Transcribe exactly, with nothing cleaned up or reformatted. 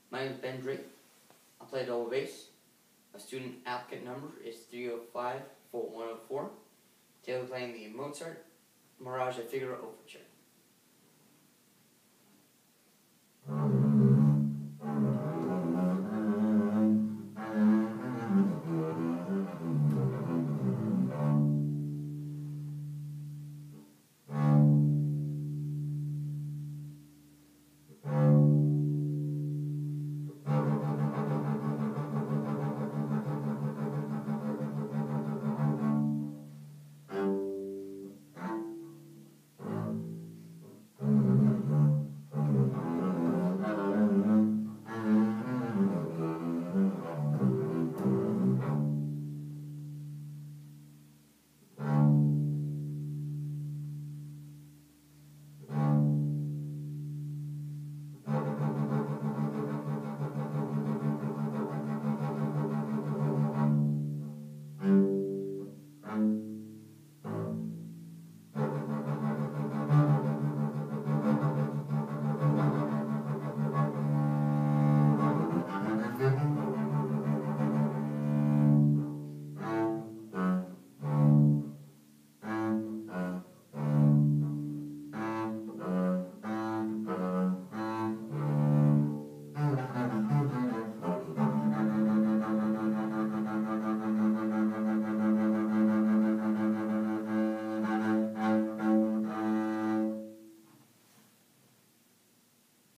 My name is Ben Drake. I play double bass. My student applicant number is three oh five four one oh four. Today we're playing the Mozart Mirage de Figaro Overture.